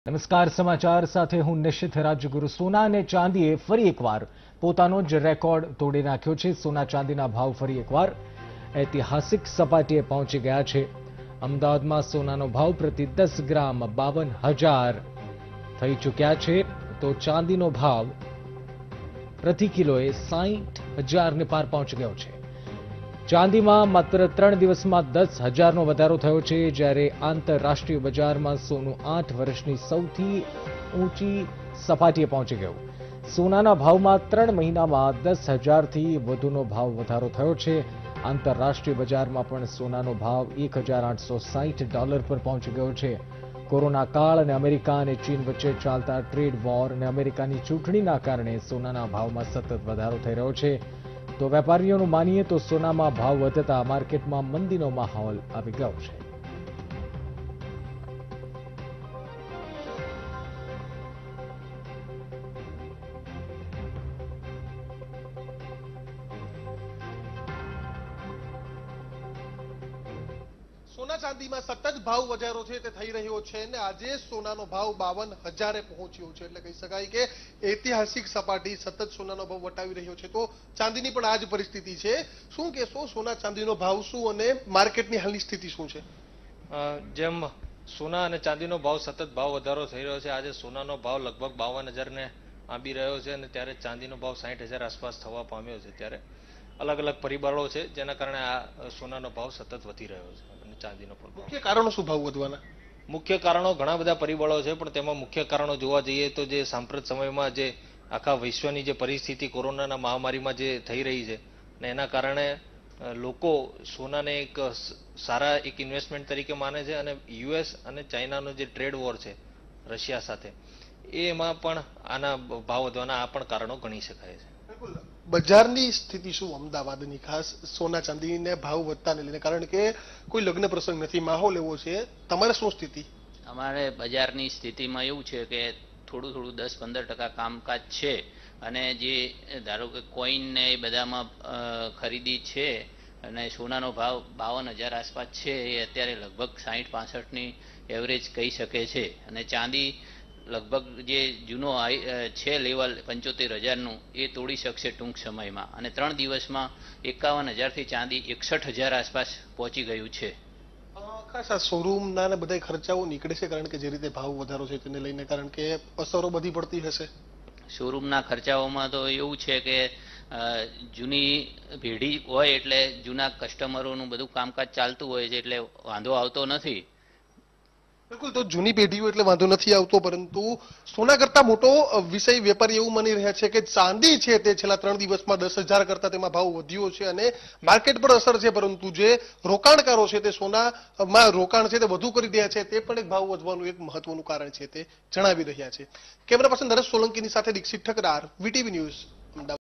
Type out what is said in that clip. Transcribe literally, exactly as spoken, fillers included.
નમસ્કાર, સમાચાર સાથે હું નિશિત રાજગુરુ। સોના અને ચાંદીએ ફરી એકવાર પોતાનો જ રેકોર્ડ તોડી નાખ્યો છે। સોના ચાંદીના ભાવ ફરી એકવાર ઐતિહાસિક સપાટીએ પહોંચી ગયા છે। અમદાવાદમાં સોનાનો ભાવ પ્રતિ દસ ગ્રામ બાવન હજાર થઈ ચૂક્યા છે, તો ચાંદીનો ભાવ પ્રતિ કિલોએ સાઠ હજારને પાર પહોંચી ગયો છે। ચાંદીમાં માત્ર ત્રણ દિવસમાં દસ હજારનો વધારો થયો છે, જ્યારે આંતરરાષ્ટ્રીય બજારમાં સોનું આઠ વર્ષની સૌથી ઊંચી સપાટીએ પહોંચી ગયું। સોનાના ભાવમાં ત્રણ મહિનામાં દસ હજારથી વધુનો ભાવ વધારો થયો છે। આંતરરાષ્ટ્રીય બજારમાં પણ સોનાનો ભાવ એક હજાર આઠસો સાઠ ડોલર પર પહોંચી ગયો છે। કોરોના કાળ અને અમેરિકા અને ચીન વચ્ચે ચાલતા ટ્રેડ વોર અને અમેરિકાની ચૂંટણીના કારણે સોનાના ભાવમાં સતત વધારો થઈ રહ્યો છે। તો વેપારીઓનું માનીએ તો સોનામાં ભાવ વધતા માર્કેટમાં મંદીનો માહોલ આવી ગયો છે। સોના ચાંદીમાં સતત ભાવ વધારો છે તે થઈ રહ્યો છે અને આજે સોનાનો ભાવ બાવન હજારે પહોંચ્યો છે, એટલે કહી શકાય કે ઐતિહાસિક સપાટી સતત સોનાનો ભાવ વટાવી રહ્યો છે। તો ચાંદીની પણ આ જ પરિસ્થિતિ છે। શું કહેશો, સોના ચાંદીનો ભાવ શું અને માર્કેટની હાલની સ્થિતિ શું છે? જેમ સોના અને ચાંદીનો ભાવ સતત ભાવ વધારો થઈ રહ્યો છે, આજે સોનાનો ભાવ લગભગ બાવન હજારને આંબી રહ્યો છે અને ત્યારે ચાંદીનો ભાવ સાઠ હજાર આસપાસ થવા પામ્યો છે। ત્યારે અલગ અલગ પરિબળો છે જેના કારણે આ સોનાનો ભાવ સતત વધી રહ્યો છે અને ચાંદીનો પણ। મુખ્ય કારણો શું ભાવ વધવાના? મુખ્ય કારણો ઘણા બધા પરિબળો છે, પણ તેમાં મુખ્ય કારણો જોવા જઈએ તો જે સાંપ્રત સમયમાં જે આખા વિશ્વની જે પરિસ્થિતિ કોરોનાના મહામારીમાં જે થઈ રહી છે ને એના કારણે લોકો સોનાને એક સારા એક ઇન્વેસ્ટમેન્ટ તરીકે માને છે અને યુએસ અને ચાઇનાનો જે ટ્રેડ વોર છે રશિયા સાથે, એમાં પણ આના ભાવ વધવાના આ પણ કારણો ગણી શકાય છે। બજારની સ્થિતિ શું અમદાવાદની, ખાસ સોના ચાંદીને ભાવ વધતાને લઈને? કારણ કે કોઈ લગ્ન પ્રસંગ નથી, માહોલ એવો છે, તમારે શું સ્થિતિ? અમારે બજારની સ્થિતિમાં એવું છે કે થોડું થોડું દસ પંદર ટકા કામકાજ છે અને જે ધારો કે કોઈન ને એ બધામાં ખરીદી છે અને સોનાનો ભાવ બાવન હજાર આસપાસ છે, એ અત્યારે લગભગ સાહીઠ પાસઠની એવરેજ કહી શકે છે અને ચાંદી લગભગ જે જૂનો છે લેવલ પંચોતેર હજારનું એ તોડી શકશે ટૂંક સમયમાં અને ત્રણ દિવસમાં એકાવન હજારથી ચાંદી એકસઠ હજાર આસપાસ પહોંચી ગયું છે। ખાસ આ શોરૂમના ને બધા ખર્ચાઓ નીકળે છે કારણ કે જે રીતે ભાવ વધારો છે તેને લઈને, કારણ કે અસરો બધી પડતી હશે? શોરૂમના ખર્ચાઓમાં તો એવું છે કે જૂની પેઢી હોય એટલે જૂના કસ્ટમરોનું બધું કામકાજ ચાલતું હોય છે, એટલે વાંધો આવતો નથી। બિલકુલ, તો જૂની પેઢીઓ એટલે વાંધો નથી આવતો, પરંતુ સોના કરતા મોટો વિષય વેપારી એવું માની રહ્યા છે કે ચાંદી છે તે છેલ્લા ત્રણ દિવસમાં દસ હજાર કરતા તેમાં ભાવ વધ્યો છે અને માર્કેટ પર અસર છે, પરંતુ જે રોકાણકારો છે તે સોનામાં રોકાણ છે તે વધુ કરી રહ્યા છે, તે પણ એક ભાવ વધવાનું એક મહત્વનું કારણ છે તે જણાવી રહ્યા છે। કેમેરા પર્સન નરેશ સોલંકીની સાથે દીક્ષિત ઠકરાર, વીટીવી ન્યૂઝ, અમદાવાદ।